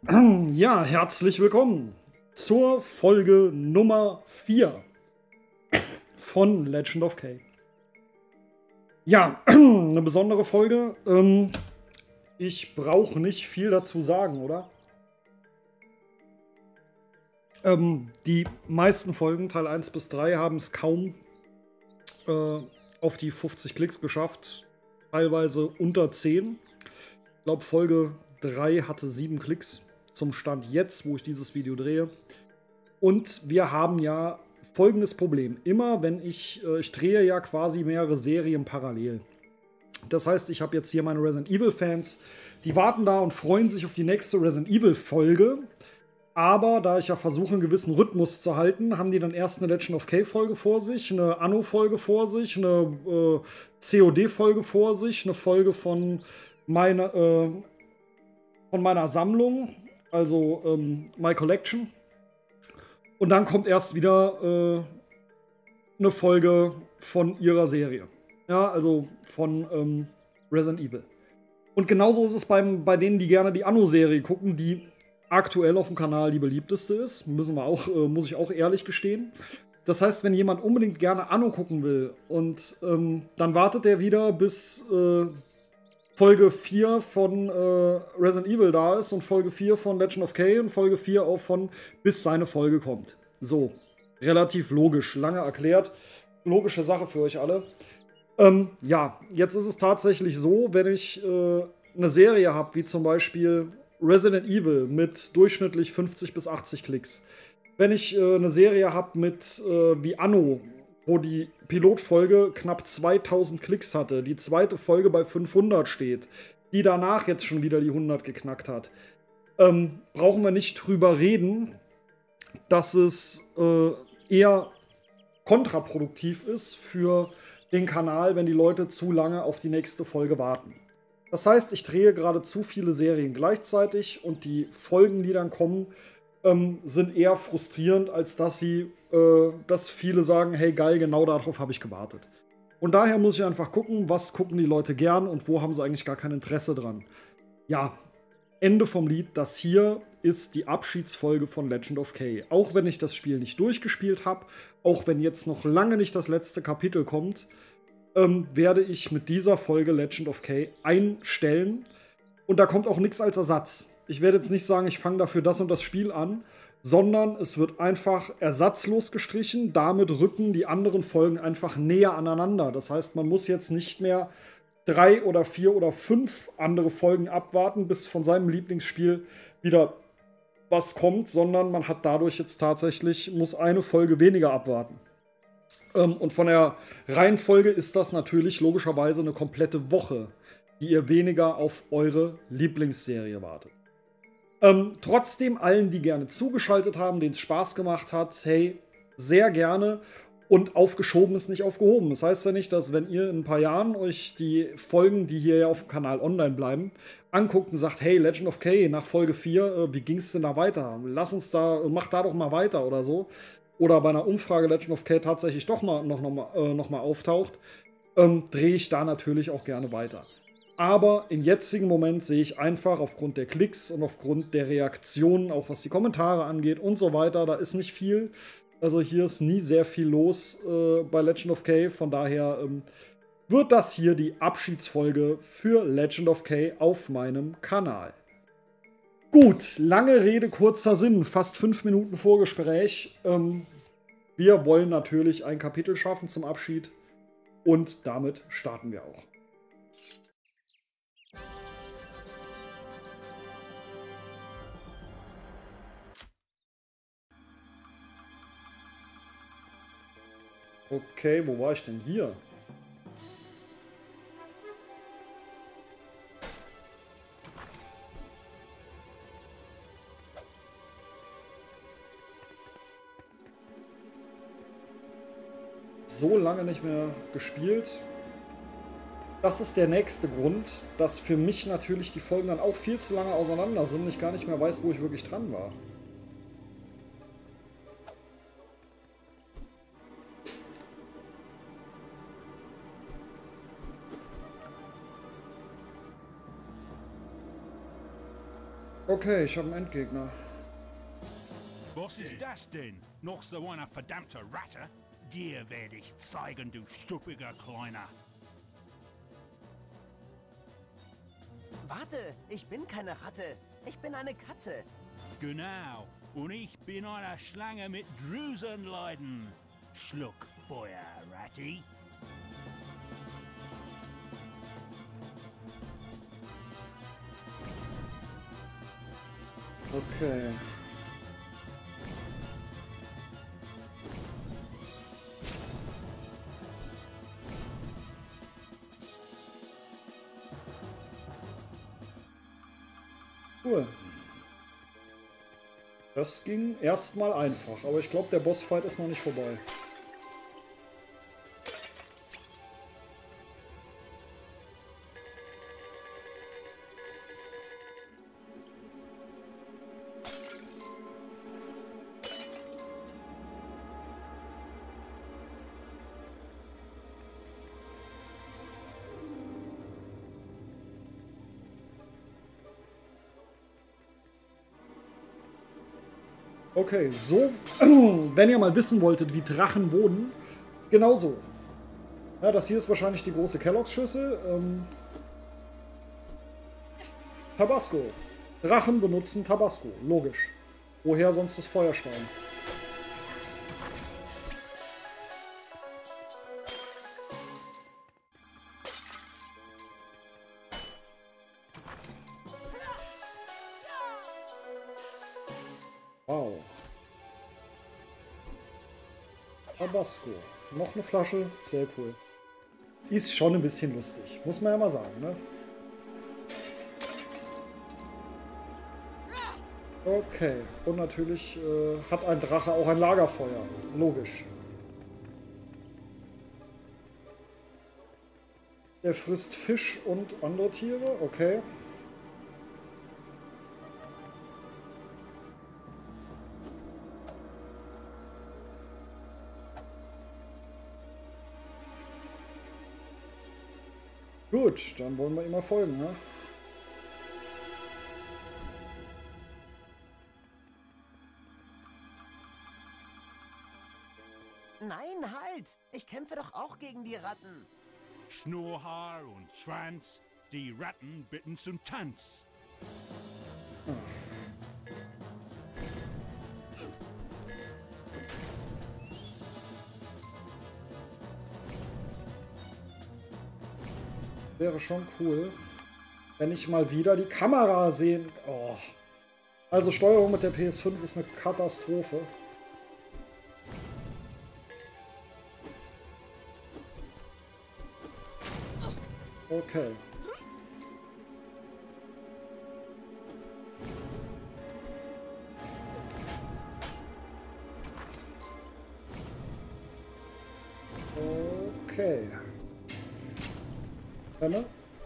Ja, herzlich willkommen zur Folge Nummer 4 von Legend of Kay. Ja, eine besondere Folge. Ich brauche nicht viel dazu sagen, oder? Die meisten Folgen, Teil 1 bis 3, haben es kaum auf die 50 Klicks geschafft. Teilweise unter 10. Ich glaube, Folge 3 hatte 7 Klicks zum Stand jetzt, wo ich dieses Video drehe. Und wir haben ja folgendes Problem. Immer wenn ich drehe ja quasi mehrere Serien parallel. Das heißt, ich habe jetzt hier meine Resident Evil Fans, die warten da und freuen sich auf die nächste Resident Evil Folge. Aber da ich ja versuche, einen gewissen Rhythmus zu halten, haben die dann erst eine Legend of Kay Folge vor sich, eine Anno-Folge vor sich, eine COD-Folge vor sich, eine Folge von meiner Sammlung, also My Collection. Und dann kommt erst wieder eine Folge von ihrer Serie. Ja, also von Resident Evil. Und genauso ist es bei denen, die gerne die Anno-Serie gucken, die aktuell auf dem Kanal die beliebteste ist. Muss ich auch ehrlich gestehen. Das heißt, wenn jemand unbedingt gerne Anno gucken will und dann wartet er wieder, bis Folge 4 von Resident Evil da ist und Folge 4 von Legend of Kay und Folge 4 auch von bis seine Folge kommt. So, relativ logisch, lange erklärt. Logische Sache für euch alle. Ja, jetzt ist es tatsächlich so, wenn ich eine Serie habe, wie zum Beispiel Resident Evil mit durchschnittlich 50 bis 80 Klicks. Wenn ich eine Serie habe mit wie Anno, wo die Pilotfolge knapp 2000 Klicks hatte, die zweite Folge bei 500 steht, die danach jetzt schon wieder die 100 geknackt hat, brauchen wir nicht drüber reden, dass es eher kontraproduktiv ist für den Kanal, wenn die Leute zu lange auf die nächste Folge warten. Das heißt, ich drehe gerade zu viele Serien gleichzeitig und die Folgen, die dann kommen, sind eher frustrierend, als dass viele sagen, hey geil, genau darauf habe ich gewartet. Und daher muss ich einfach gucken, was gucken die Leute gern und wo haben sie eigentlich gar kein Interesse dran. Ja, Ende vom Lied, das hier ist die Abschiedsfolge von Legend of Kay. Auch wenn ich das Spiel nicht durchgespielt habe, auch wenn jetzt noch lange nicht das letzte Kapitel kommt, werde ich mit dieser Folge Legend of Kay einstellen. Und da kommt auch nichts als Ersatz. Ich werde jetzt nicht sagen, ich fange dafür das und das Spiel an, sondern es wird einfach ersatzlos gestrichen. Damit rücken die anderen Folgen einfach näher aneinander. Das heißt, man muss jetzt nicht mehr 3 oder 4 oder 5 andere Folgen abwarten, bis von seinem Lieblingsspiel wieder was kommt, sondern man hat dadurch jetzt tatsächlich, muss eine Folge weniger abwarten. Und von der Reihenfolge ist das natürlich logischerweise eine komplette Woche, die ihr weniger auf eure Lieblingsserie wartet. Trotzdem allen, die gerne zugeschaltet haben, denen es Spaß gemacht hat, hey, sehr gerne. Und aufgeschoben ist nicht aufgehoben. Das heißt ja nicht, dass wenn ihr in ein paar Jahren euch die Folgen, die hier ja auf dem Kanal online bleiben, anguckt und sagt, hey, Legend of Kay nach Folge 4, wie ging es denn da weiter? Mach da doch mal weiter oder so. Oder bei einer Umfrage Legend of Kay tatsächlich doch mal noch mal auftaucht, drehe ich da natürlich auch gerne weiter. Aber im jetzigen Moment sehe ich einfach aufgrund der Klicks und aufgrund der Reaktionen, auch was die Kommentare angeht und so weiter, da ist nicht viel. Also hier ist nie sehr viel los bei Legend of Kay. Von daher wird das hier die Abschiedsfolge für Legend of Kay auf meinem Kanal. Gut, lange Rede, kurzer Sinn. Fast 5 Minuten Vorgespräch. Wir wollen natürlich ein Kapitel schaffen zum Abschied. Und damit starten wir auch. Okay, wo war ich denn hier? So lange nicht mehr gespielt. Das ist der nächste Grund, dass für mich natürlich die Folgen dann auch viel zu lange auseinander sind und ich gar nicht mehr weiß, wo ich wirklich dran war. Okay, ich habe einen Endgegner. Was ist das denn? Noch so eine verdammte Ratte? Dir werde ich zeigen, du stuppiger Kleiner. Warte, ich bin keine Ratte. Ich bin eine Katze. Genau. Und ich bin eine Schlange mit Drüsenleiden. Schluck Feuer, Ratty. Okay. Cool. Das ging erstmal einfach, aber ich glaube, der Bossfight ist noch nicht vorbei. Okay, so, wenn ihr mal wissen wolltet, wie Drachen wohnen, genauso. Ja, das hier ist wahrscheinlich die große Kelloggs-Schüssel. Tabasco. Drachen benutzen Tabasco, logisch. Woher sonst das Feuerstein? Wow. Tabasco. Noch eine Flasche. Sehr cool. Ist schon ein bisschen lustig. Muss man ja mal sagen, ne? Okay. Und natürlich hat ein Drache auch ein Lagerfeuer. Logisch. Er frisst Fisch und andere Tiere. Okay. Gut, dann wollen wir ihm mal folgen, ne? Nein, halt! Ich kämpfe doch auch gegen die Ratten. Schnurrhaar und Schwanz, die Ratten bitten zum Tanz. Wäre schon cool, wenn ich mal wieder die Kamera sehen... Oh. Also Steuerung mit der PS5 ist eine Katastrophe. Okay. Okay. Henne?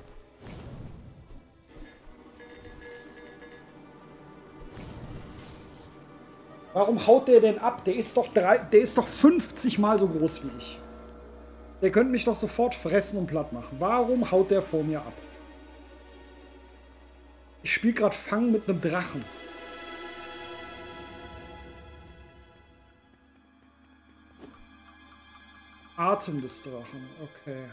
Warum haut der denn ab? Der ist doch 50 Mal so groß wie ich. Der könnte mich doch sofort fressen und platt machen. Warum haut der vor mir ab? Ich spiele gerade Fang mit einem Drachen. Atem des Drachen, okay.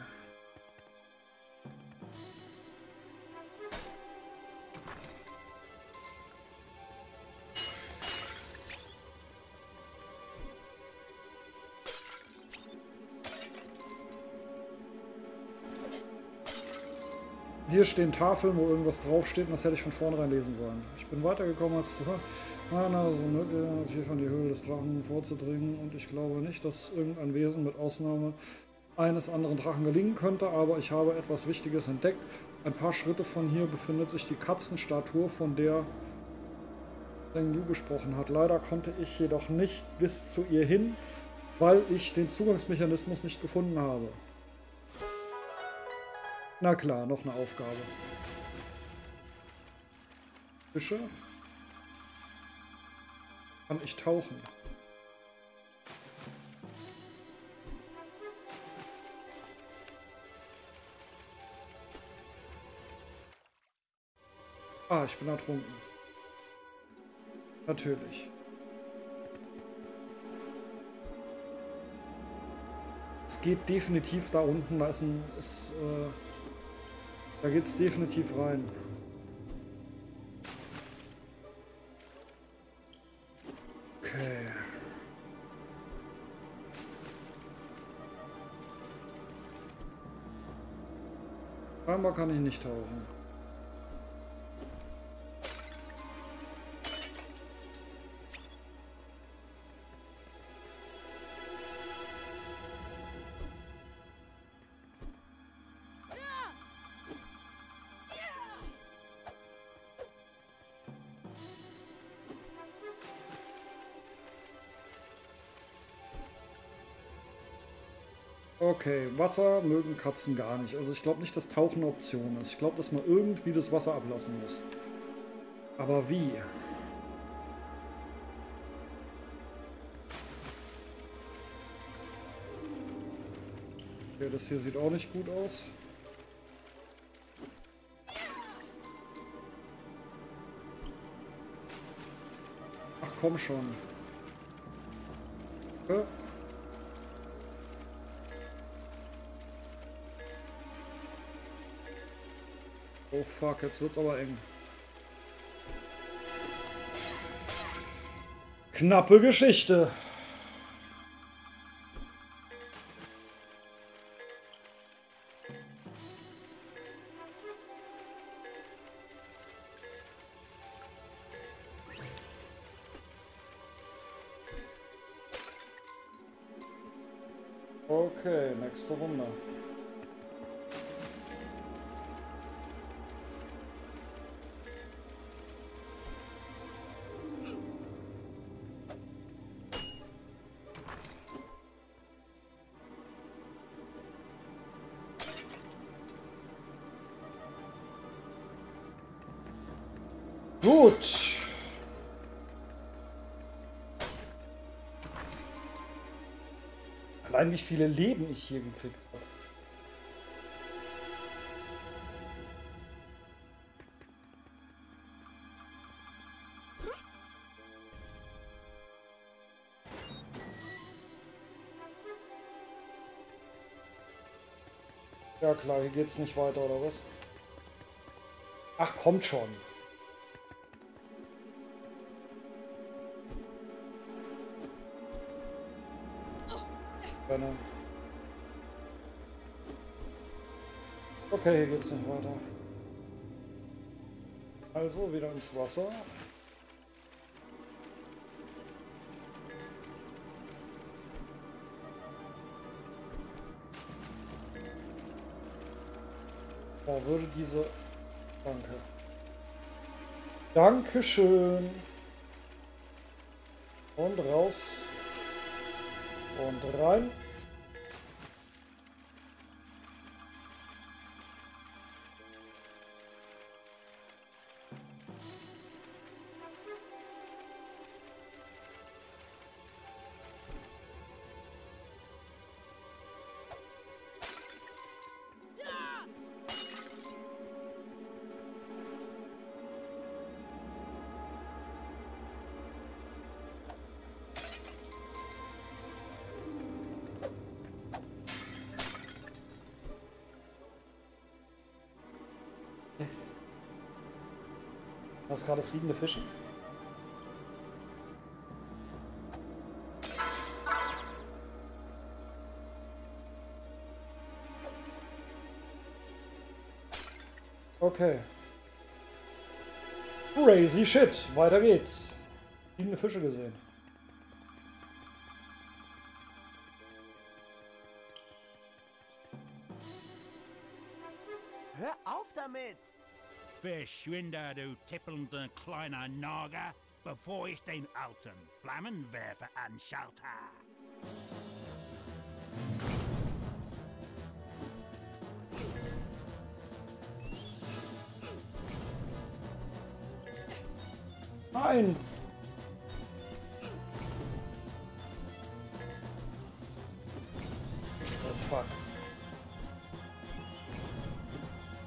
Hier stehen Tafeln, wo irgendwas draufsteht, und das hätte ich von vornherein lesen sollen. Ich bin weitergekommen als zuvor. So möglich, hier von die Höhle des Drachen vorzudringen, und ich glaube nicht, dass irgendein Wesen mit Ausnahme eines anderen Drachen gelingen könnte, aber ich habe etwas Wichtiges entdeckt. Ein paar Schritte von hier befindet sich die Katzenstatue, von der Zheng Yu gesprochen hat. Leider konnte ich jedoch nicht bis zu ihr hin, weil ich den Zugangsmechanismus nicht gefunden habe. Na klar, noch eine Aufgabe. Fische? Kann ich tauchen? Ah, ich bin ertrunken. Natürlich. Es geht definitiv da unten, da ist ein... da geht's definitiv rein. Okay. Scheinbar kann ich nicht tauchen. Okay, Wasser mögen Katzen gar nicht. Also ich glaube nicht, dass Tauchen eine Option ist. Ich glaube, dass man irgendwie das Wasser ablassen muss. Aber wie? Okay, das hier sieht auch nicht gut aus. Ach komm schon. Okay. Oh fuck, jetzt wird's aber eng. Knappe Geschichte. Okay, nächste Runde. Gut. Allein wie viele Leben ich hier gekriegt habe. Ja klar, hier geht's nicht weiter, oder was? Ach, kommt schon. Okay, hier geht's nicht weiter. Also wieder ins Wasser. Oh, würde diese... Danke. Dankeschön. Und raus. Und rein. Hast gerade fliegende Fische? Okay. Crazy shit. Weiter geht's. Fliegende Fische gesehen. Hör auf damit! Verschwinde, du tippelnder kleiner Nager, bevor ich den alten Flammenwerfer anschalte. Nein! Oh fuck.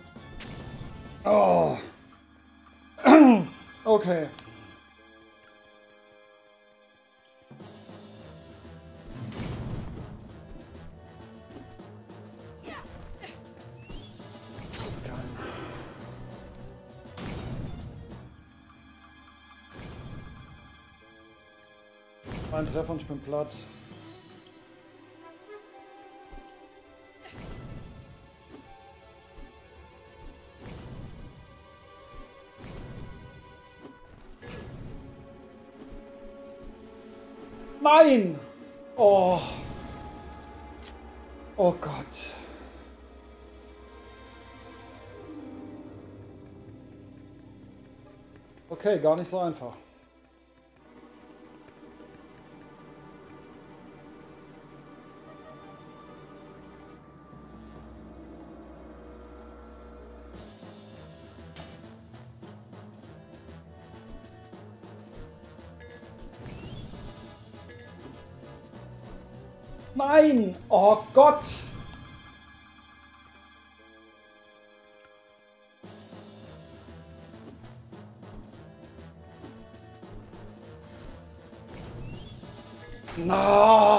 Oh. Okay. Ein Treffer und ich bin platt. Nein! Oh. Oh Gott. Okay, gar nicht so einfach. Nein! Oh Gott! Na!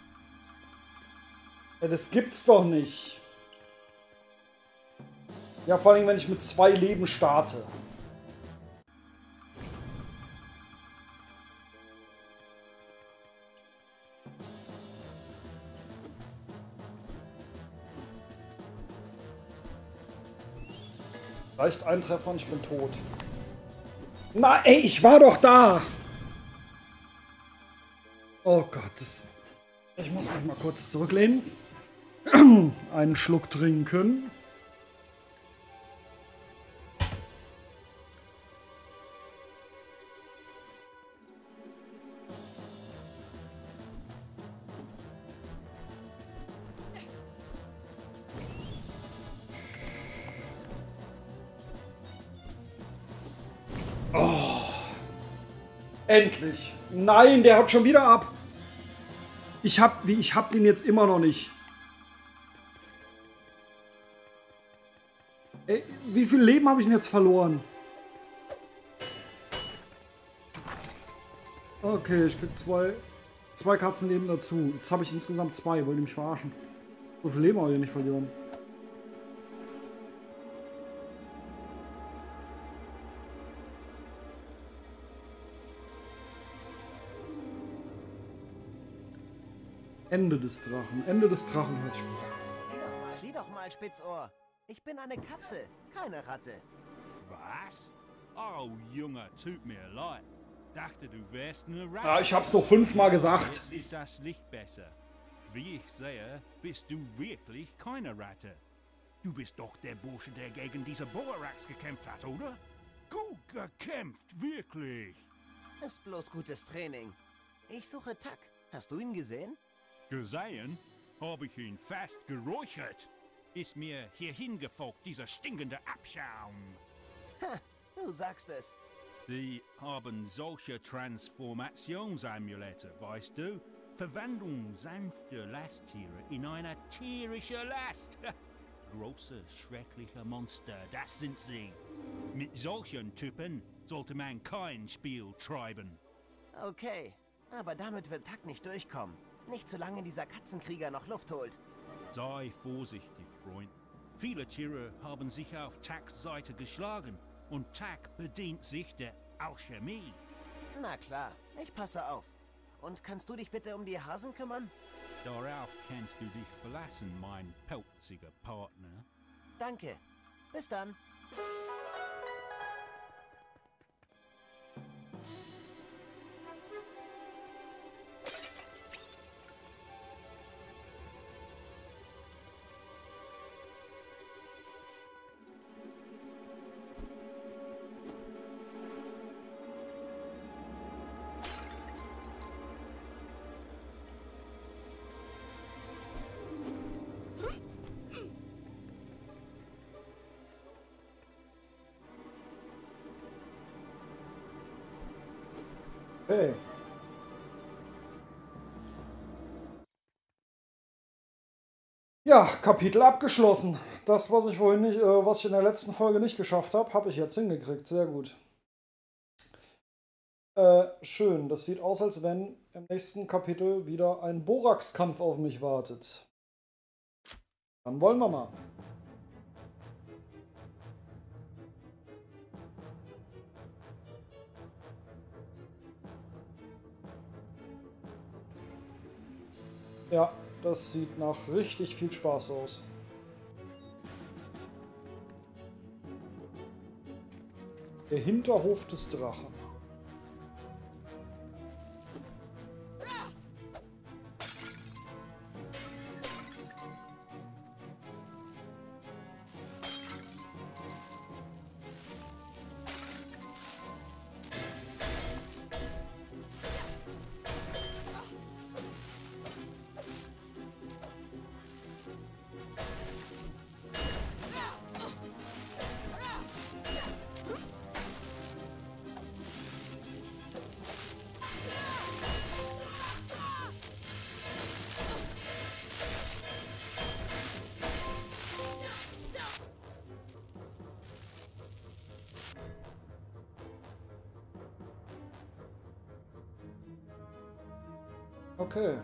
Ja, das gibt's doch nicht. Ja, vor allem, wenn ich mit 2 Leben starte. Reicht ein Treffer und ich bin tot. Na, ey, ich war doch da! Oh Gott, ich muss mich mal kurz zurücklehnen. Einen Schluck trinken. Oh. Endlich. Nein, der haut schon wieder ab. Ich hab den jetzt immer noch nicht. Ey, wie viel Leben habe ich denn jetzt verloren? Okay, ich krieg zwei Katzenleben dazu. Jetzt habe ich insgesamt 2. Wollt ihr mich verarschen? So viel Leben habe ich nicht verloren. Ende des Drachen. Ende des Drachen hört sich gut. Sieh doch mal, Spitzohr. Ich bin eine Katze, keine Ratte. Was? Oh, Junge, tut mir leid. Dachte, du wärst eine Ratte. Ja, ich hab's doch 5-mal gesagt. Jetzt ist das Licht besser. Wie ich sehe, bist du wirklich keine Ratte. Du bist doch der Bursche, der gegen diese Borax gekämpft hat, oder? Gut gekämpft, wirklich. Ist bloß gutes Training. Ich suche Tuck. Hast du ihn gesehen? Gesehen? Habe ich ihn fast geräuchert. Ist mir hierhin gefolgt, dieser stinkende Abschaum. Ha, du sagst es. Die haben solche Transformationsamulette, weißt du? Verwandlung sanfter Lasttiere in eine tierische Last. Große, schreckliche Monster, das sind sie. Mit solchen Typen sollte man kein Spiel treiben. Okay, aber damit wird Tuck nicht durchkommen. Nicht solange dieser Katzenkrieger noch Luft holt. Sei vorsichtig, Freund. Viele Tiere haben sich auf Tucks Seite geschlagen und Tuck bedient sich der Alchemie. Na klar, ich passe auf. Und kannst du dich bitte um die Hasen kümmern? Darauf kannst du dich verlassen, mein pelziger Partner. Danke. Bis dann. Hey. Ja, Kapitel abgeschlossen. Das, was ich vorhin nicht, was ich in der letzten Folge nicht geschafft habe, habe ich jetzt hingekriegt. Sehr gut. Schön. Das sieht aus, als wenn im nächsten Kapitel wieder ein Borax-Kampf auf mich wartet. Dann wollen wir mal. Ja, das sieht nach richtig viel Spaß aus. Der Hinterhof des Drachen. Okay.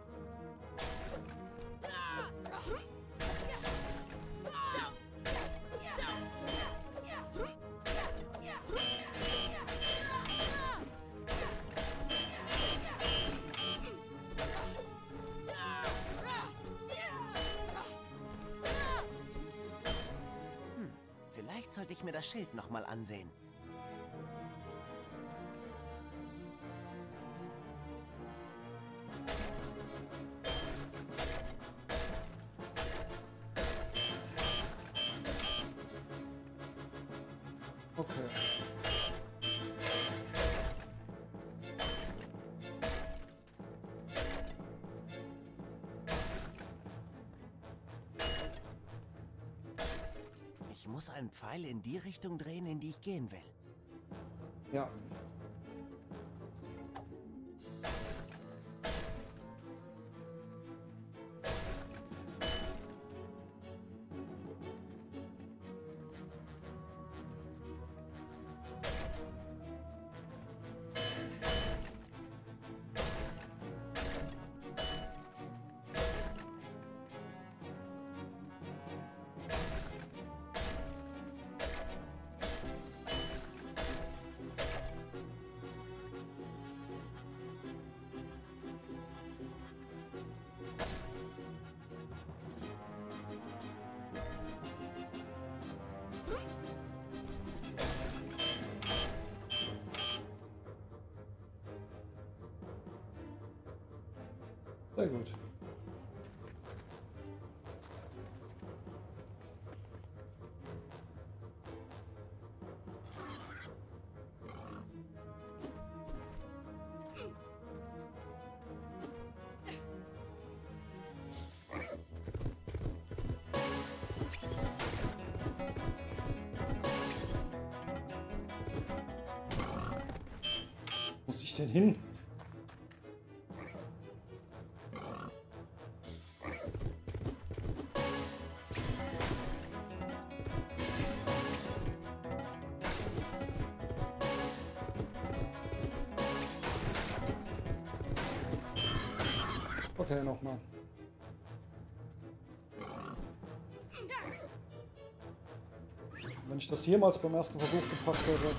Vielleicht sollte ich mir das Schild nochmal ansehen. Okay. Ich muss einen Pfeil in die Richtung drehen, in die ich gehen will. Ja. Sehr gut. Wo muss ich denn hin? Okay, nochmal. Wenn ich das jemals beim ersten Versuch gepackt hätte.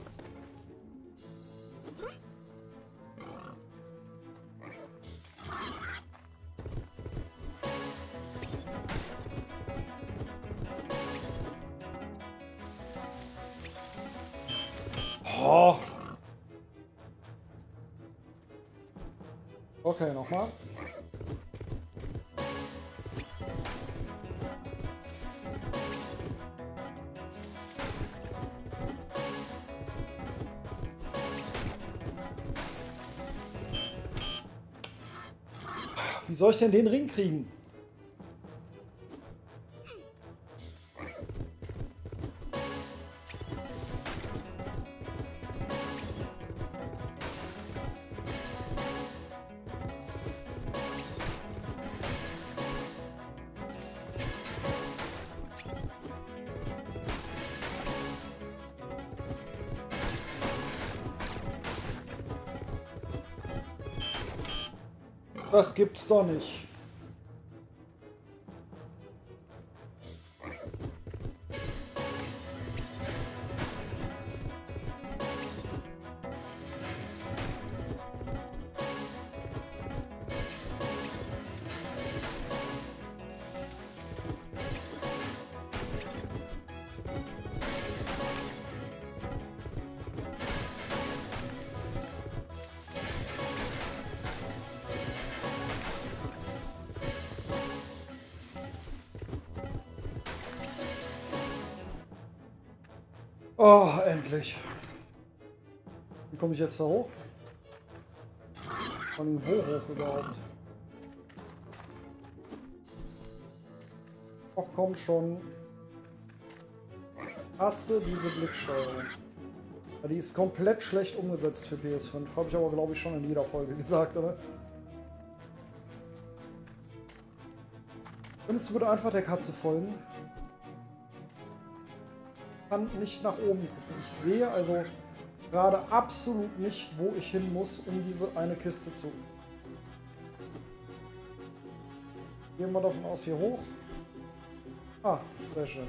Oh. Okay, nochmal. Wie soll ich denn den Ring kriegen? Das gibt's doch nicht. Oh, endlich. Wie komme ich jetzt da hoch? Von wo hoch überhaupt? Ach komm schon. Hasse diese Blicksteuerung. Ja, die ist komplett schlecht umgesetzt für PS5. Habe ich aber, glaube ich, schon in jeder Folge gesagt, oder? Könntest du bitte einfach der Katze folgen? Ich kann nicht nach oben gucken. Ich sehe also gerade absolut nicht, wo ich hin muss, um diese eine Kiste zu... Gehen wir davon aus, hier hoch. Ah, sehr schön.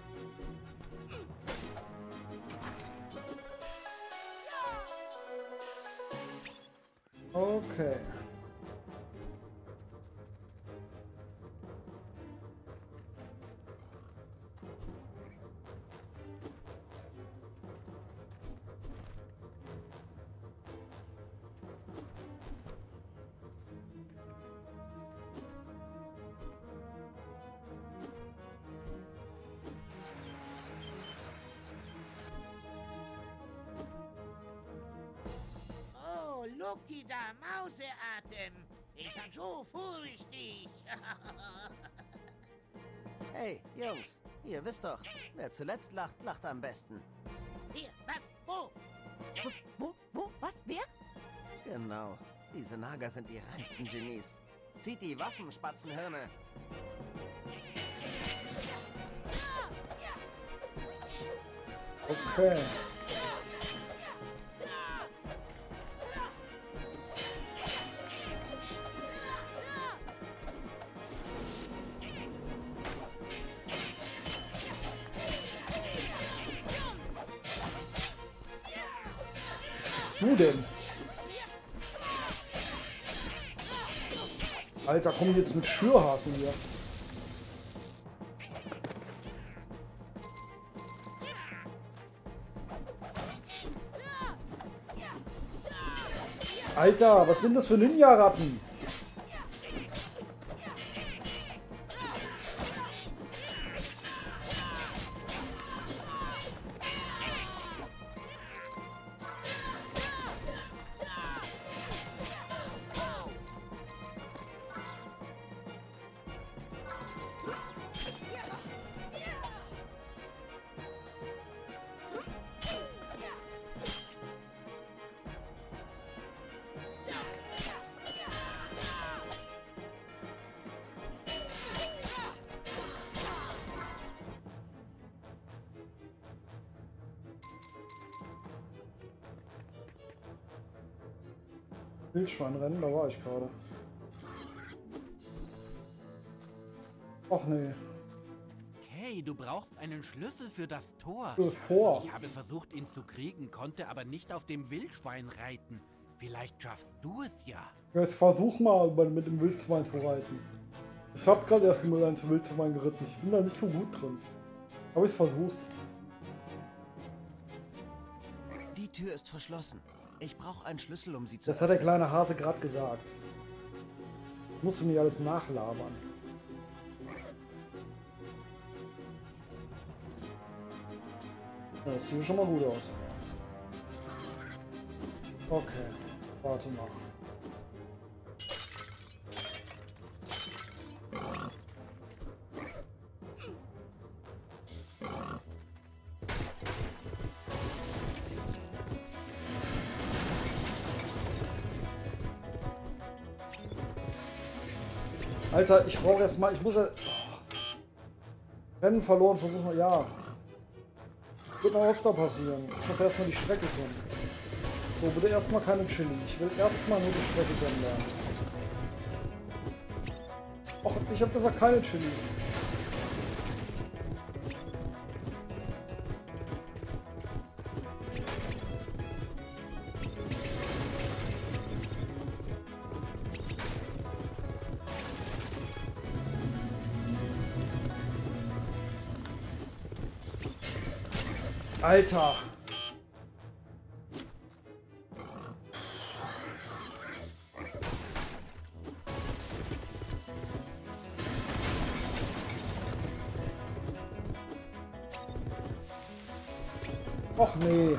Okay. Lucky da, Mauseatem. Ich hab so vorsichtig. Hey, Jungs, ihr wisst doch, wer zuletzt lacht, lacht am besten. Hier, was? Wo? Wo? Was? Wer? Genau, diese Naga sind die reinsten Genies. Zieht die Waffen, Spatzenhirne. Okay. Du denn? Alter, komm jetzt mit Schürhaken hier. Alter, was sind das für Ninja-Ratten? Wildschweinrennen, da war ich gerade. Ach nee. Hey, du brauchst einen Schlüssel für das Tor. Das Tor. Ich habe versucht, ihn zu kriegen, konnte aber nicht auf dem Wildschwein reiten. Vielleicht schaffst du es ja. Jetzt versuch mal mit dem Wildschwein zu reiten. Ich habe gerade erst mal ein Wildschwein geritten. Ich bin da nicht so gut drin. Aber ich versuch's. Die Tür ist verschlossen. Ich brauche einen Schlüssel, um sie zu Das hat der kleine Hase gerade gesagt. Musst du nicht alles nachlabern. Ja, das sieht schon mal gut aus. Okay, warte mal. Alter, ich brauche erstmal, ich muss ja... Rennen verloren, versuchen wir, ja. Wird noch öfter passieren. Ich muss erstmal die Strecke kennen. So, bitte erstmal keine Chili. Ich will erstmal nur die Strecke kennenlernen. Och, ich habe gesagt keine Chili. Alter! Och nee.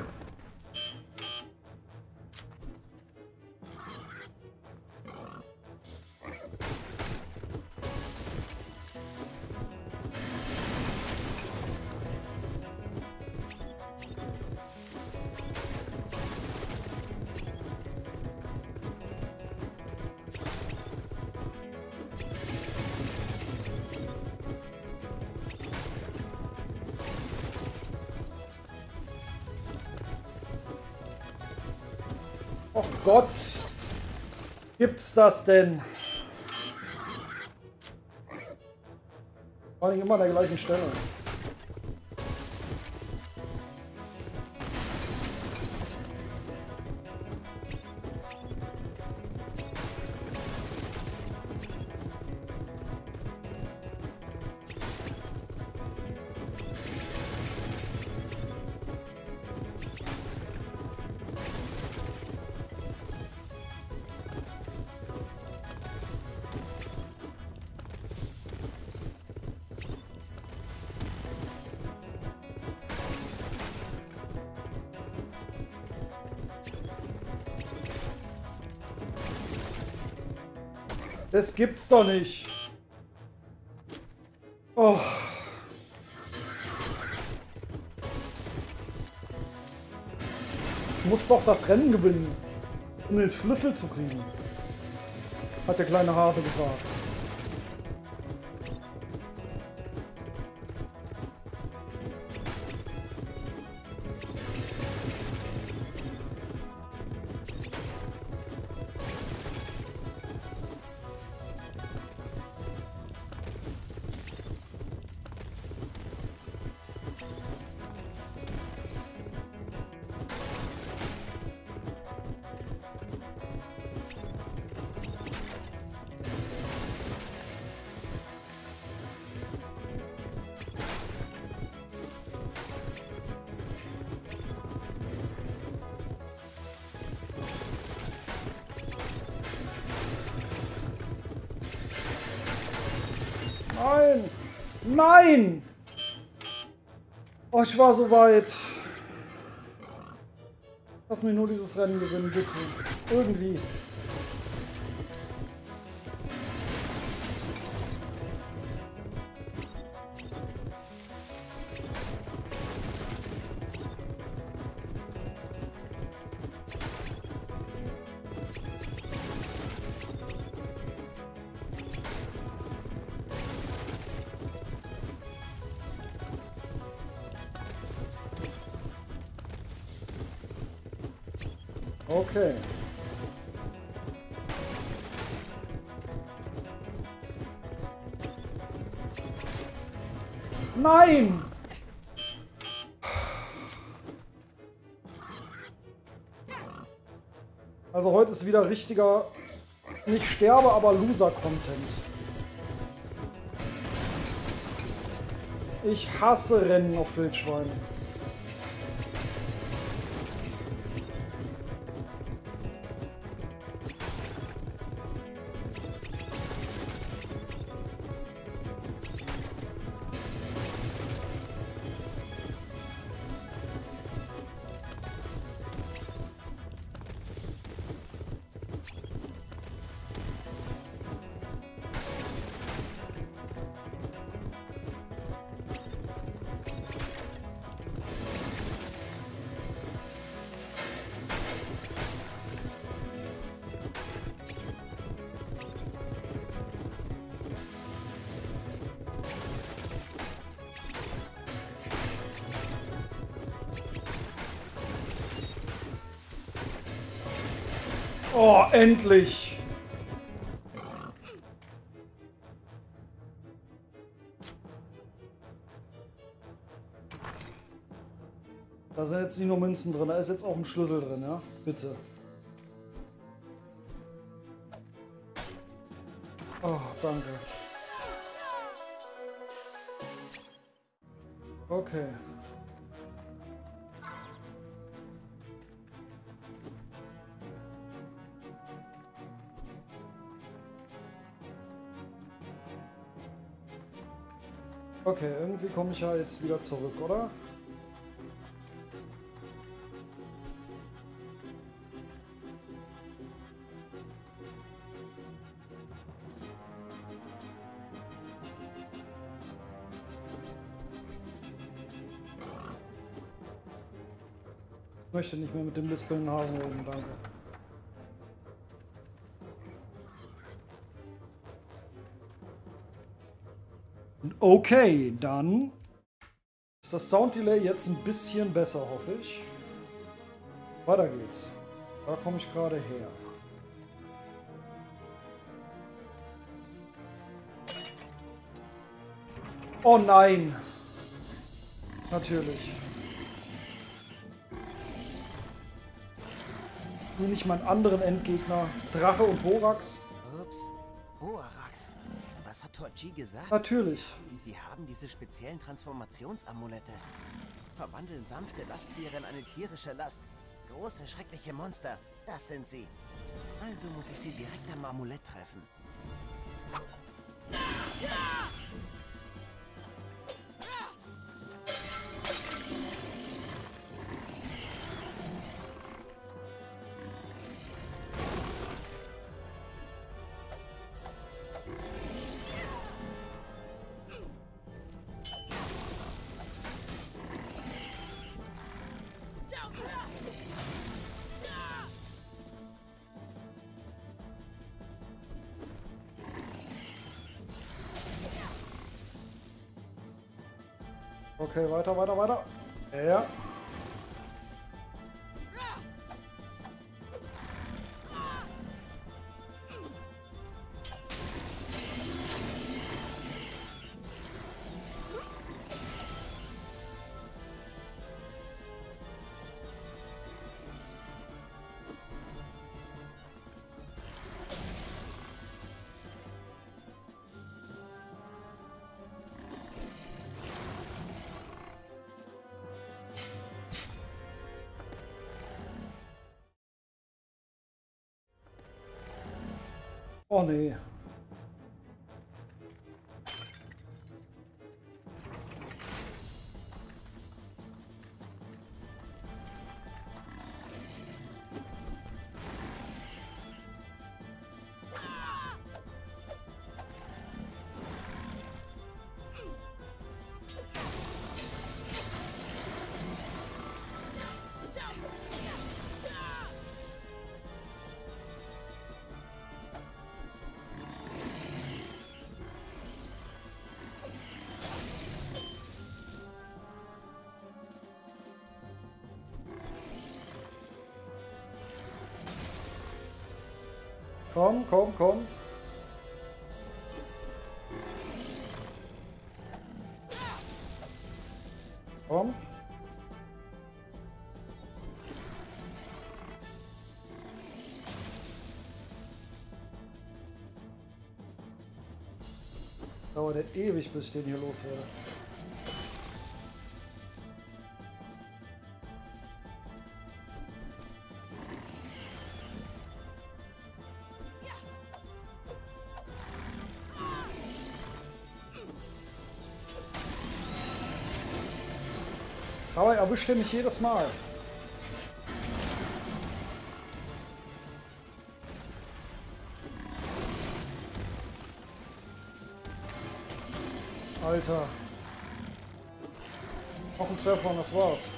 Oh Gott! Gibt's das denn? Vor allem immer an der gleichen Stelle. Das gibt's doch nicht. Oh. Ich muss doch das Rennen gewinnen, um den Schlüssel zu kriegen. Hat der kleine Hase gefragt. Nein! Nein! Oh, ich war so weit. Lass mich nur dieses Rennen gewinnen, bitte. Irgendwie. Okay. Nein! Also heute ist wieder richtiger, nicht Sterbe, aber Loser-Content. Ich hasse Rennen auf Wildschweine. Oh, endlich! Da sind jetzt nicht nur Münzen drin, da ist jetzt auch ein Schlüssel drin, ja? Bitte. Oh, danke. Okay. Okay, irgendwie komme ich ja jetzt wieder zurück, oder? Ich möchte nicht mehr mit dem lispelnden Hasen reden, danke. Okay, dann ist das Sounddelay jetzt ein bisschen besser, hoffe ich. Weiter geht's. Da komme ich gerade her. Oh nein! Natürlich. Hier nicht mal einen anderen Endgegner. Drache und Borax. Ups. Borax. Was hat Torchi gesagt? Natürlich. Sie haben diese speziellen Transformationsamulette. Verwandeln sanfte Lasttiere in eine tierische Last. Große, schreckliche Monster. Das sind sie. Also muss ich sie direkt am Amulett treffen. Okay, weiter, weiter, weiter. Ja. Oh nee. Komm, komm, komm. Komm. Dauert ja ewig, bis ich den hier loswerde. Aber er erwischt mich jedes Mal. Alter. Noch ein Treffer und das war's.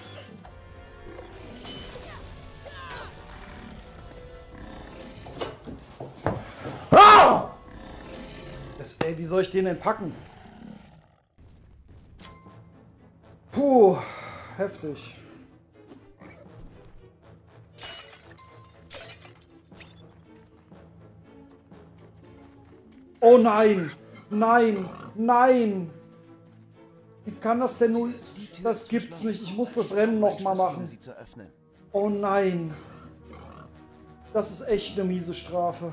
Ey, wie soll ich den denn packen? Puh. Heftig. Oh nein! Nein! Nein! Wie kann das denn nun? Das gibt's nicht. Ich muss das Rennen nochmal machen. Oh nein! Das ist echt eine miese Strafe.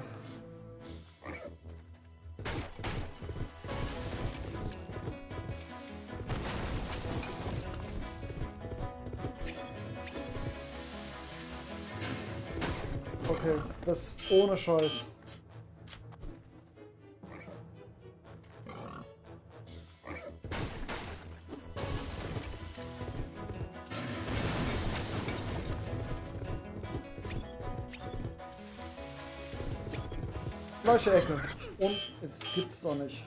Okay, das ohne Scheiß. Gleiche Ecke. Und jetzt gibt's doch nicht.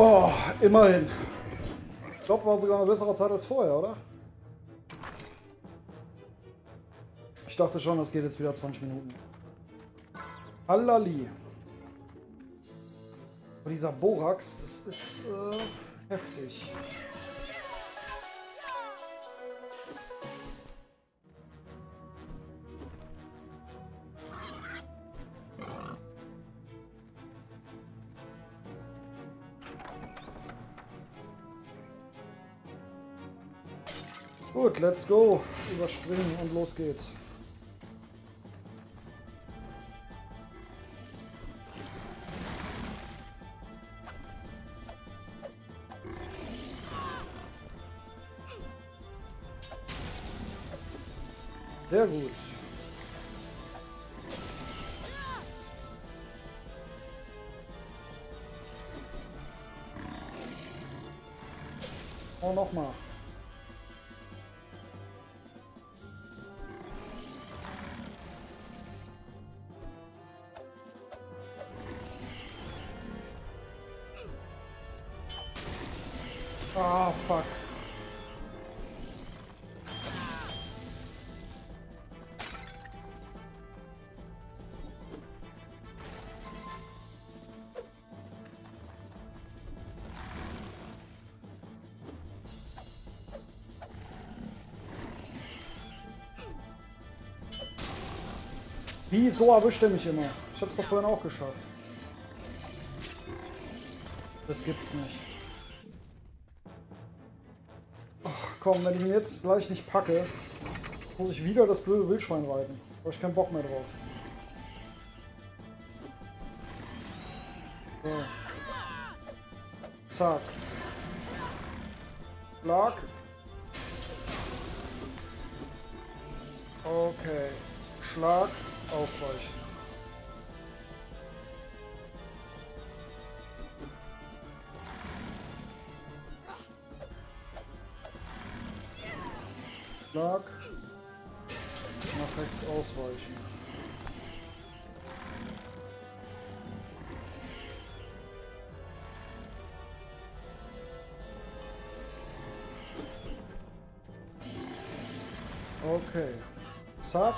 Oh, immerhin. Ich glaube, war sogar eine bessere Zeit als vorher, oder? Ich dachte schon, das geht jetzt wieder 20 Minuten. Hallali. Aber dieser Borax, das ist heftig. Gut, let's go. Überspringen und los geht's. Sehr gut. Oh, nochmal. Ah, fuck. Wieso erwischt er mich immer? Ich hab's doch vorhin auch geschafft. Das gibt's nicht. Ach komm, wenn ich ihn jetzt gleich nicht packe, muss ich wieder das blöde Wildschwein reiten. Da habe ich keinen Bock mehr drauf. So. Zack. Schlag. Okay. Schlag. Ausweichen. Schlag. Nach rechts ausweichen. Okay. Zack.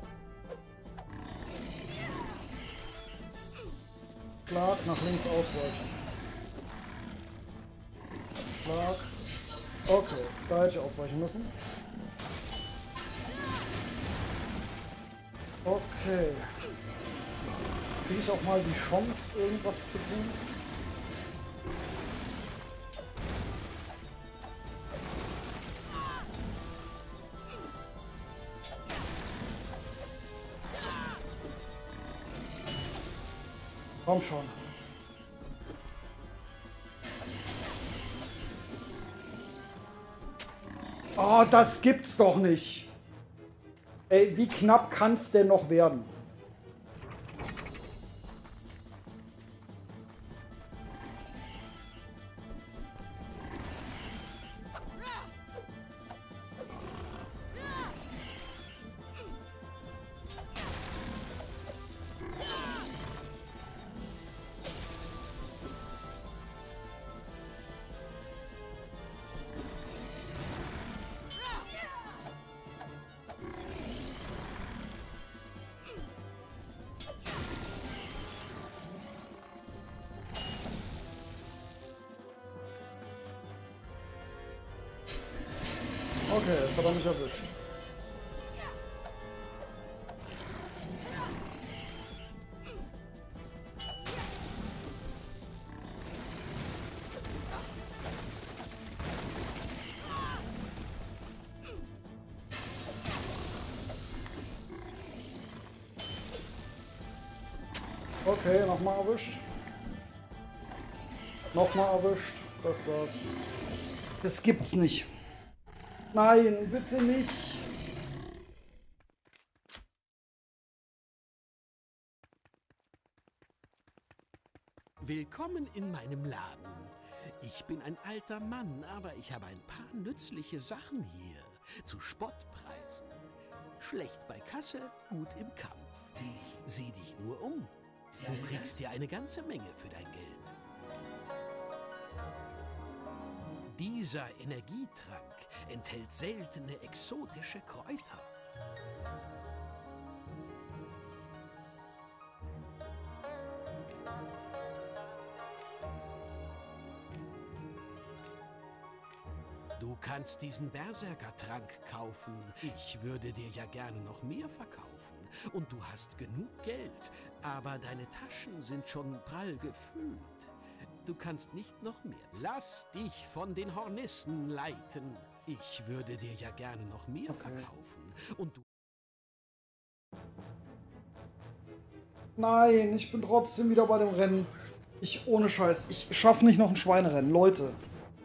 Schlag, nach links ausweichen. Schlag. Okay, da hätte ich ausweichen müssen. Okay. Kriege ich auch mal die Chance, irgendwas zu tun? Komm schon. Oh, das gibt's doch nicht. Ey, wie knapp kann's denn noch werden? Okay, das hat er mich erwischt. Okay, nochmal erwischt. Nochmal erwischt. Das war's. Das gibt's nicht. Nein, bitte nicht. Willkommen in meinem Laden. Ich bin ein alter Mann, aber ich habe ein paar nützliche Sachen hier. Zu Spottpreisen. Schlecht bei Kasse, gut im Kampf. Sieh dich nur um. Du kriegst hier eine ganze Menge für dein Geld. Dieser Energietrank enthält seltene exotische Kräuter. Du kannst diesen Berserkertrank kaufen. Ich würde dir ja gerne noch mehr verkaufen. Und du hast genug Geld, aber deine Taschen sind schon prall gefüllt. Du kannst nicht noch mehr. Lass dich von den Hornissen leiten. Ich würde dir ja gerne noch mehr verkaufen. Und du... Nein, ich bin trotzdem wieder bei dem Rennen. Ohne Scheiß, ich schaffe nicht noch ein Schweinerennen, Leute.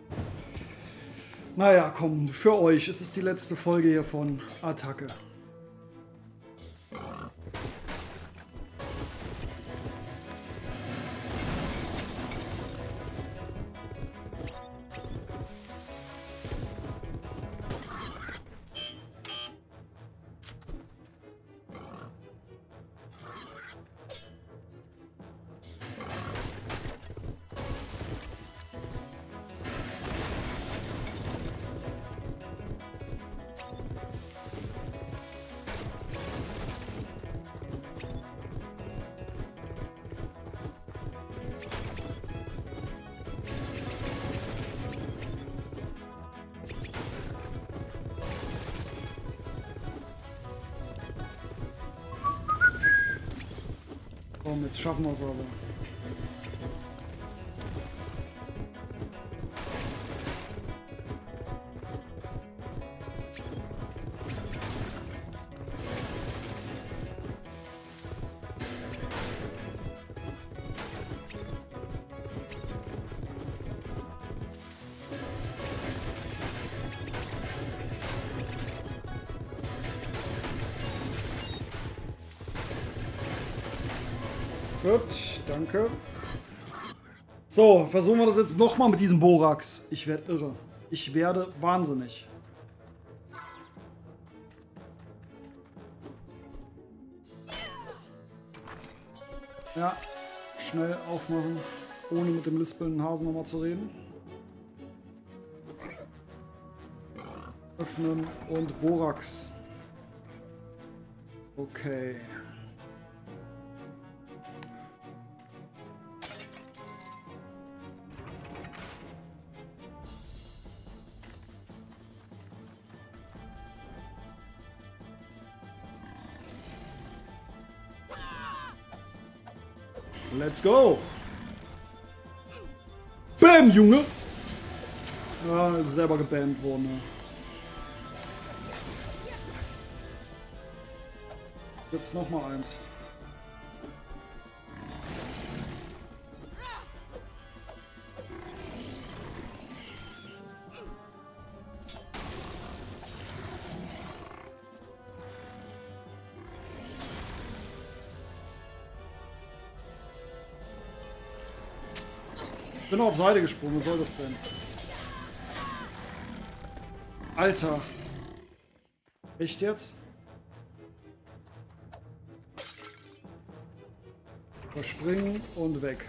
Naja, komm, für euch ist es die letzte Folge hier von Attacke. Komm, jetzt schaffen wir es aber. Gut, danke. So, versuchen wir das jetzt nochmal mit diesem Borax. Ich werde irre. Ich werde wahnsinnig. Ja, schnell aufmachen, ohne mit dem lispelnden Hasen nochmal zu reden. Öffnen und Borax. Okay. Let's go! Bam, Junge! Ja, selber gebammt worden. Ja. Jetzt noch mal eins. Ich bin auf Seite gesprungen, was soll das denn? Alter. Echt jetzt? Verspringen und weg.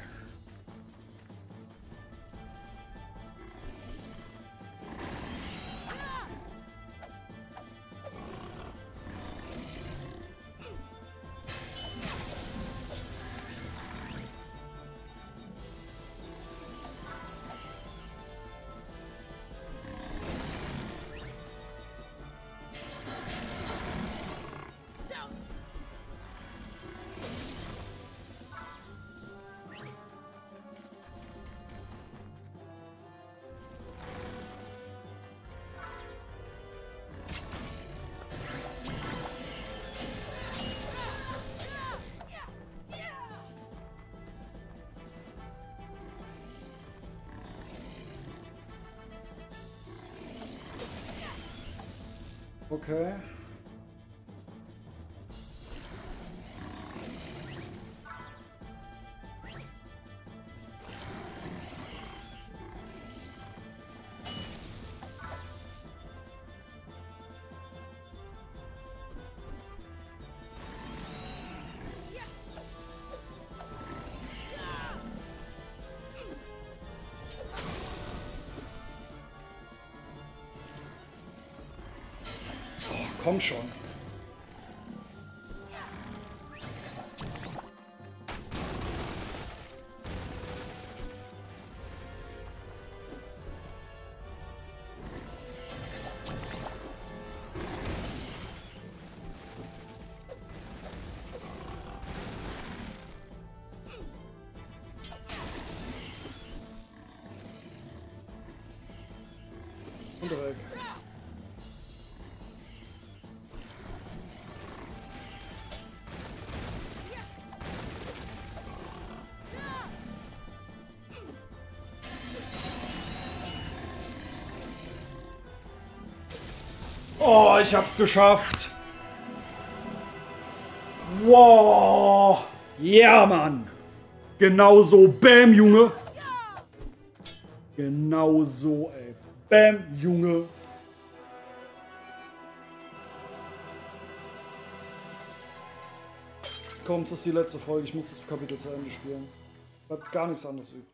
Okay. Komm schon. Und weg. Oh, ich hab's geschafft. Wow. Ja, Mann. Genau so. Bam, Junge. Genau so, ey. Bam, Junge. Komm, das ist die letzte Folge. Ich muss das Kapitel zu Ende spielen. Bleibt gar nichts anderes übrig.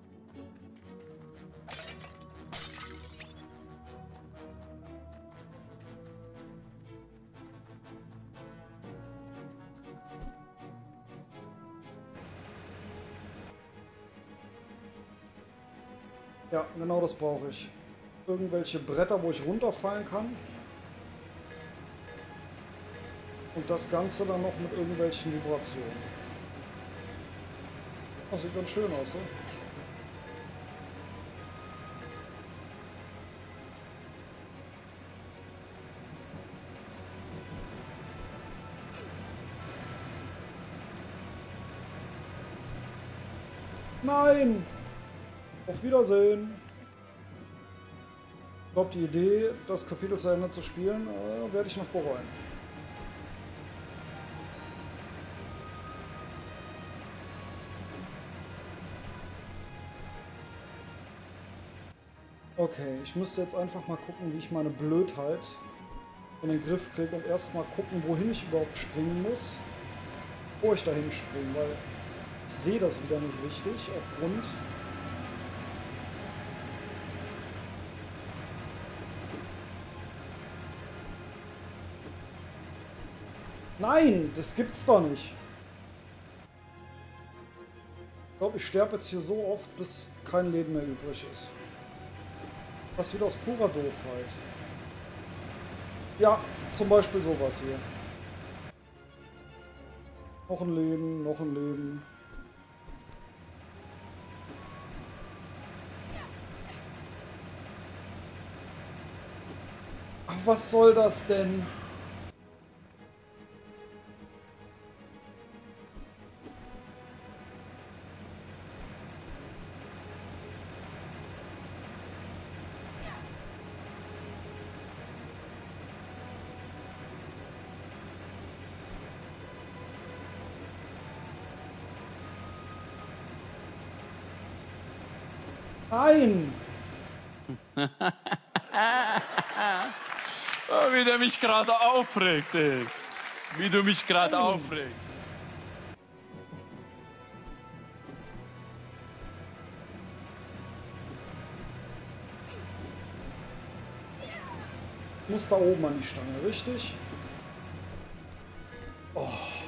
Ja, genau das brauche ich. Irgendwelche Bretter, wo ich runterfallen kann. Und das Ganze dann noch mit irgendwelchen Vibrationen. Das sieht ganz schön aus, so. Nein! Auf Wiedersehen! Ich glaube, die Idee, das Kapitel zu Ende zu spielen, werde ich noch bereuen. Okay, ich müsste jetzt einfach mal gucken, wie ich meine Blödheit in den Griff kriege und erstmal gucken, wohin ich überhaupt springen muss, bevor ich dahin springe, weil ich sehe das wieder nicht richtig aufgrund... Nein, das gibt's doch nicht. Ich glaube, ich sterbe jetzt hier so oft, bis kein Leben mehr übrig ist. Das wieder aus purer Doofheit. Ja, zum Beispiel sowas hier. Noch ein Leben, noch ein Leben. Ach, was soll das denn? Nein! Oh, wie der mich gerade aufregt, ey. Wie du mich gerade aufregst. Ich muss da oben an die Stange, richtig? Oh.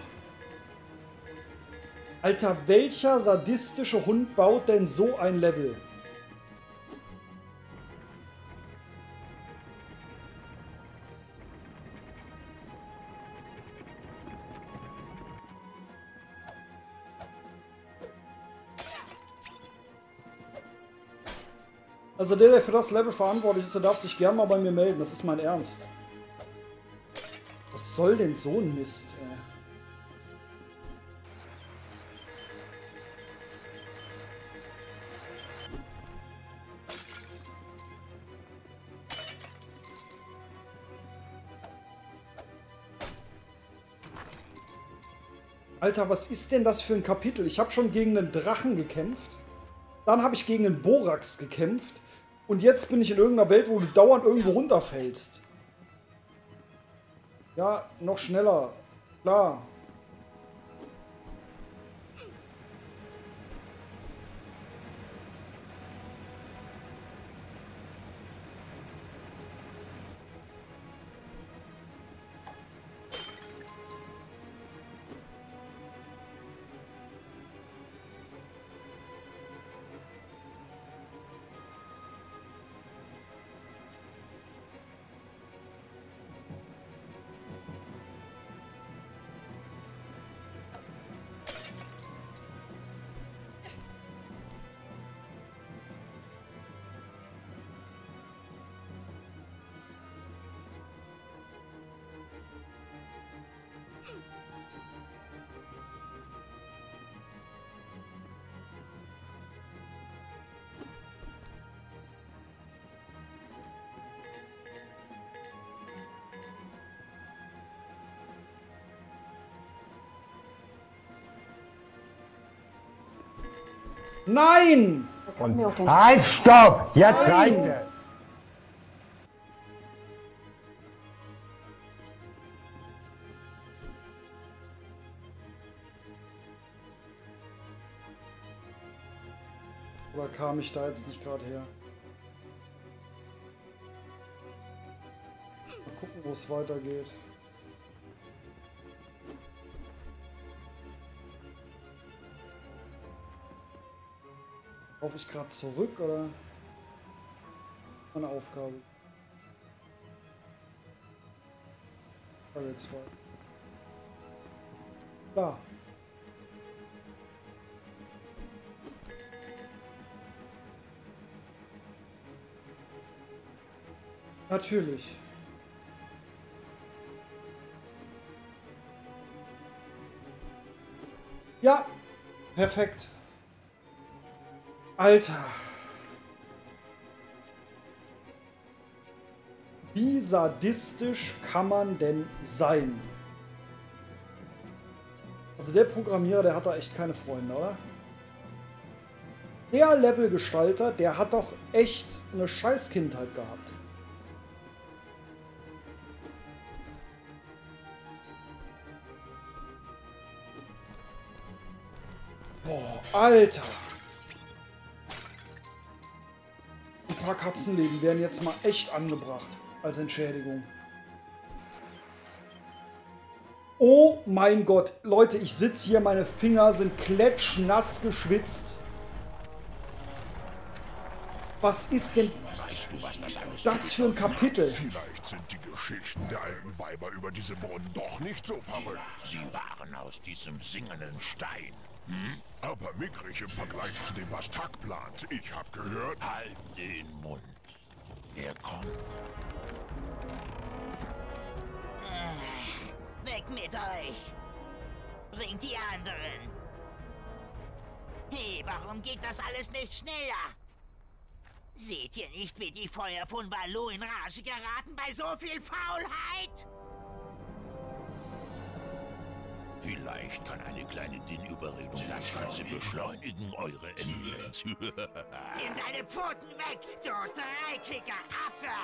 Alter, welcher sadistische Hund baut denn so ein Level? Also der für das Level verantwortlich ist, der darf sich gern mal bei mir melden. Das ist mein Ernst. Was soll denn so ein Mist, ey? Alter, was ist denn das für ein Kapitel? Ich habe schon gegen einen Drachen gekämpft. Dann habe ich gegen einen Borax gekämpft. Und jetzt bin ich in irgendeiner Welt, wo du dauernd irgendwo runterfällst. Ja, noch schneller. Klar. Nein! Halt, stopp! Jetzt reicht es! Oder kam ich da jetzt nicht gerade her? Mal gucken, wo es weitergeht. Laufe ich gerade zurück oder meine Aufgabe? Frage 2. Klar. Natürlich. Ja, perfekt. Alter. Wie sadistisch kann man denn sein? Also der Programmierer, der hat da echt keine Freunde, oder? Der Levelgestalter, der hat doch echt eine scheiß Kindheit gehabt. Boah, Alter. Ein paar Katzenleben werden jetzt mal echt angebracht als Entschädigung. Oh mein Gott, Leute, ich sitze hier, meine Finger sind klatschnass geschwitzt. Was ist denn das für ein Kapitel? Vielleicht sind die Geschichten der alten Weiber über diese Brunnen doch nicht so verrückt. Sie waren aus diesem singenden Stein. Aber mickrig im Vergleich zu dem, was Tuck plant. Ich hab gehört... Halt den Mund. Er kommt. Weg mit euch! Bringt die anderen! Hey, warum geht das alles nicht schneller? Seht ihr nicht, wie die Feuer von Valo in Rage geraten bei so viel Faulheit? Vielleicht kann eine kleine Din-Überredung das Ganze beschleunigen, eure Eminenz. Nimm deine Pfoten weg, du dreckiger Affe!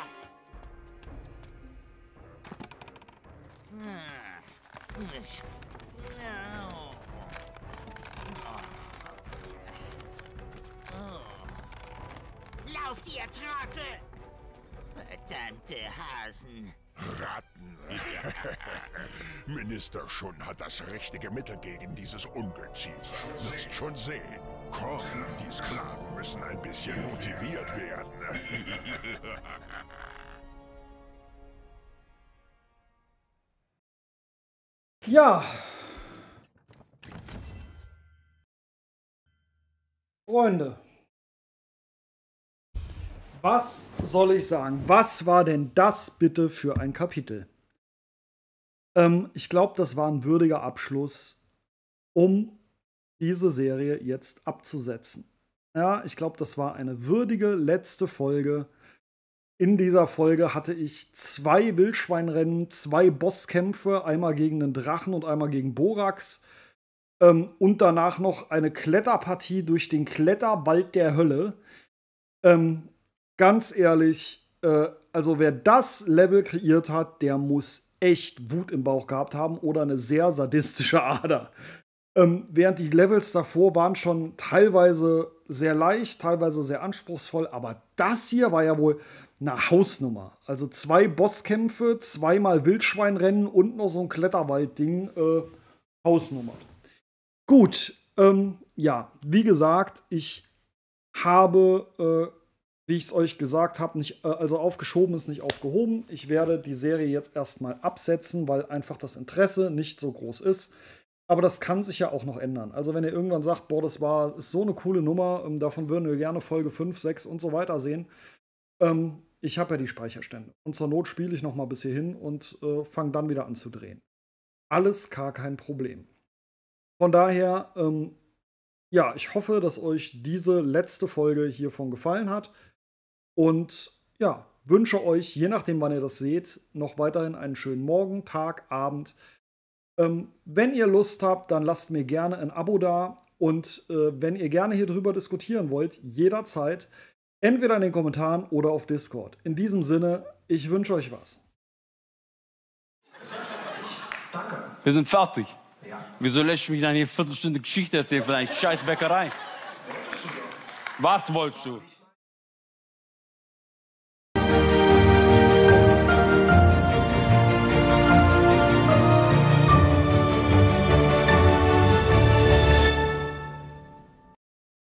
Lauft, ihr Trottel! Verdammte Hasen! Ratten. Minister Shun hat das richtige Mittel gegen dieses Ungeziefer. Wirst schon sehen. Komm, die Sklaven müssen ein bisschen motiviert werden. Ja. Freunde. Was soll ich sagen? Was war denn das bitte für ein Kapitel? Ich glaube, das war ein würdiger Abschluss, um diese Serie jetzt abzusetzen. Ja, ich glaube, das war eine würdige letzte Folge. In dieser Folge hatte ich 2 Wildschweinrennen, 2 Bosskämpfe, einmal gegen einen Drachen und einmal gegen Borax. Und danach noch eine Kletterpartie durch den Kletterwald der Hölle. Ganz ehrlich, also wer das Level kreiert hat, der muss echt Wut im Bauch gehabt haben oder eine sehr sadistische Ader. Während die Levels davor waren schon teilweise sehr leicht, teilweise sehr anspruchsvoll, aber das hier war ja wohl eine Hausnummer. Also 2 Bosskämpfe, 2-mal Wildschweinrennen und noch so ein Kletterwaldding, Hausnummer. Gut, ja, wie gesagt, ich habe wie ich es euch gesagt habe, also aufgeschoben ist nicht aufgehoben. Ich werde die Serie jetzt erstmal absetzen, weil einfach das Interesse nicht so groß ist. Aber das kann sich ja auch noch ändern. Also wenn ihr irgendwann sagt, boah, ist so eine coole Nummer, davon würden wir gerne Folge 5, 6 und so weiter sehen. Ich habe ja die Speicherstände. Und zur Not spiele ich noch mal bis hierhin und fange dann wieder an zu drehen. Alles gar kein Problem. Von daher, ja, ich hoffe, dass euch diese letzte Folge hiervon gefallen hat. Und ja, wünsche euch, je nachdem, wann ihr das seht, noch weiterhin einen schönen Morgen, Tag, Abend. Wenn ihr Lust habt, dann lasst mir gerne ein Abo da Und wenn ihr gerne hier drüber diskutieren wollt, jederzeit, entweder in den Kommentaren oder auf Discord. In diesem Sinne, ich wünsche euch was. Danke. Wir sind fertig. Ja. Wieso lässt du mich dann hier eine Viertelstunde Geschichte erzählen von einer scheiß Bäckerei? Was wolltest du?